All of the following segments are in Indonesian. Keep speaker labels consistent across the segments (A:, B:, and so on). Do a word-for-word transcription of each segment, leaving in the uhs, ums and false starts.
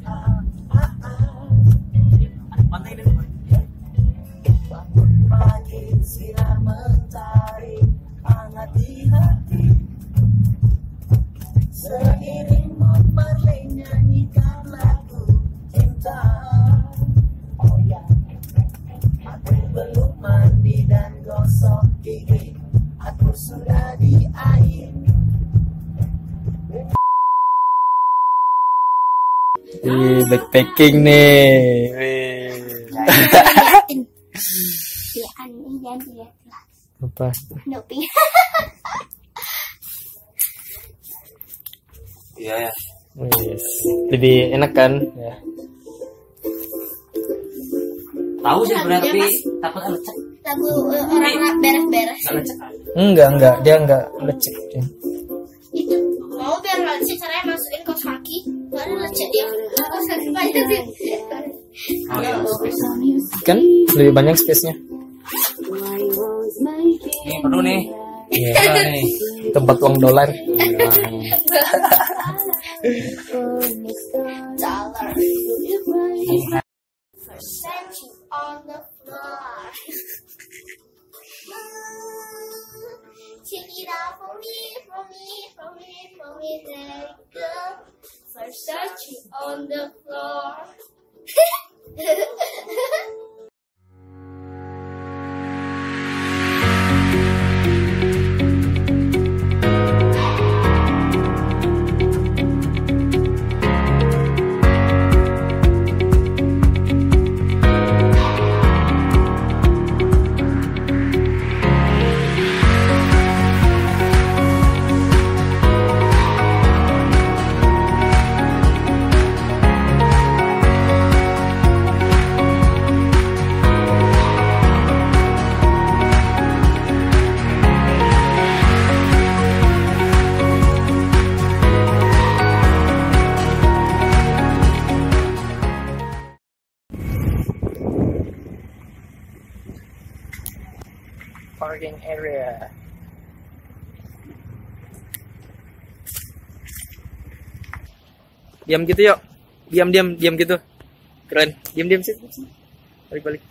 A: Pantai deh. Pagi sinar mentari hangat di hati, seiring Marley nyanyikan lagu cinta. Oh ya, aku belum mandi dan gosok gigi, aku sudah di air.
B: Wih, backpacking nih. Wih.
C: Ya, aneh jangan dilihat lah.
B: Apa?
C: Nopi.
A: Iya ya.
B: Wih, lebih enak kan? Ya.
A: Tahu sih berarti takut lecek.
C: Lagu uh, orang beres-beres.
A: Lecek.
B: Enggak, enggak, dia enggak lecek. Dia.
C: Itu mau biar lecek caranya masukin kaos kaki baru lecek ya. Kaos kaki banyak sih.
A: Oh iya.
B: Kan lebih banyak space-nya.
A: Ini perlu nih.
B: Iya.
A: Nah, nih.
B: Tempat uang dolar.
C: Dollar. Versace on the floor. Check it out for me, for me, for me, for me, let it go. Versace on the floor.
B: Parking area. Diam gitu yuk. Diam diam diam gitu. Keren. Diam diam sih. Balik balik.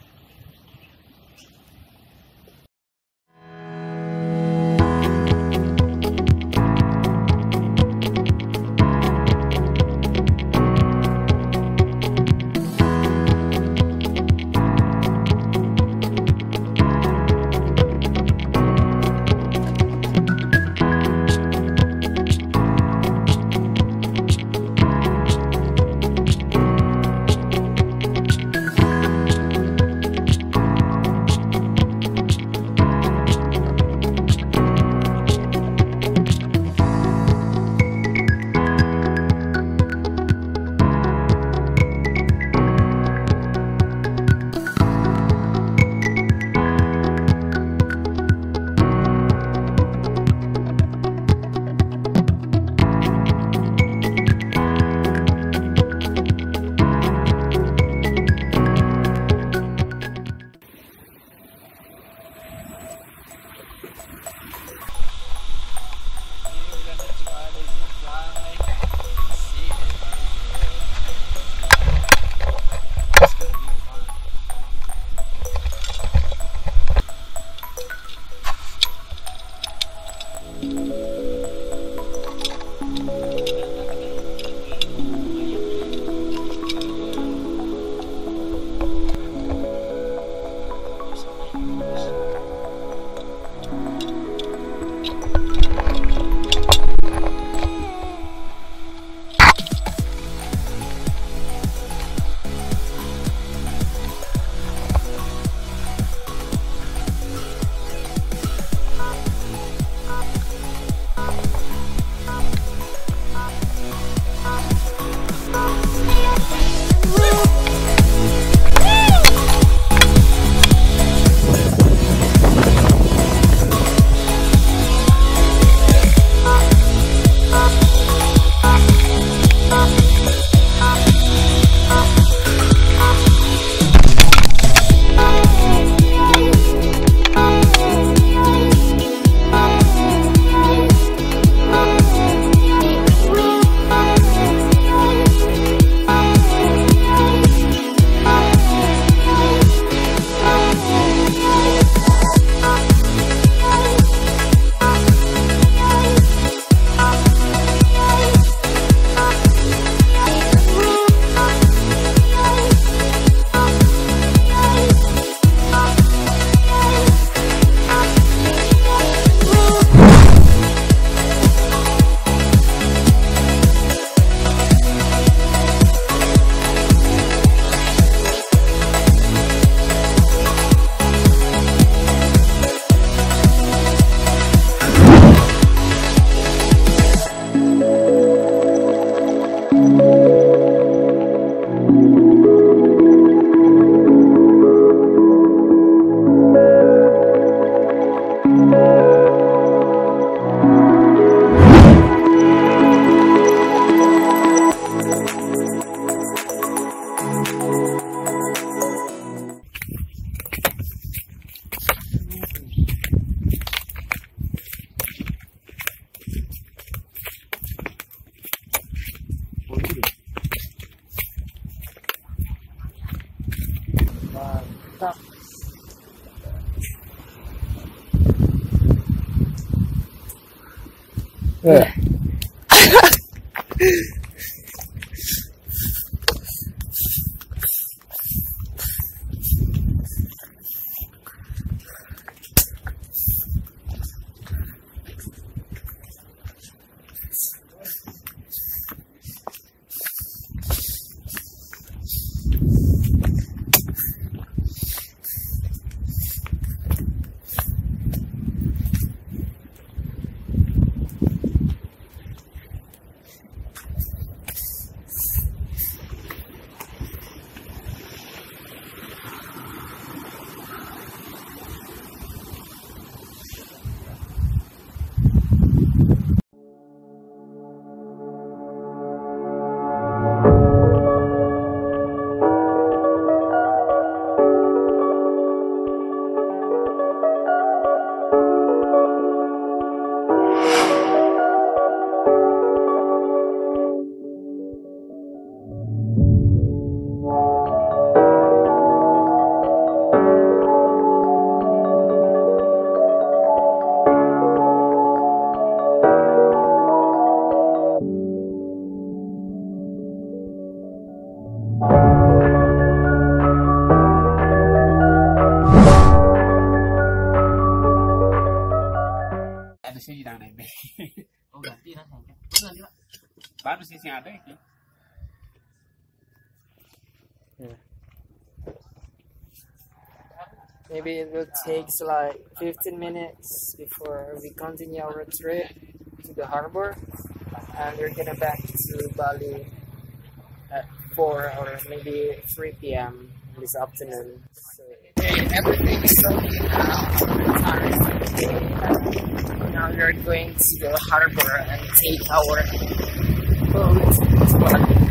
B: mantap.
D: Eh.
E: Ada sih di tangan M B.
A: Oh ganti lah saya. Ganti lah.
E: Baru sih yang ada ini.
B: Maybe it will take like fifteen minutes before we continue our trip to the harbor, and we're gonna back to Bali at four or maybe three p m this afternoon. So everything is okay now. Our time is okay. Now we're going to the harbor and take our boat to Bali.